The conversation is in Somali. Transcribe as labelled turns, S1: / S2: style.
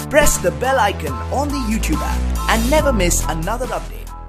S1: Press the bell icon on the YouTube app and never miss another update.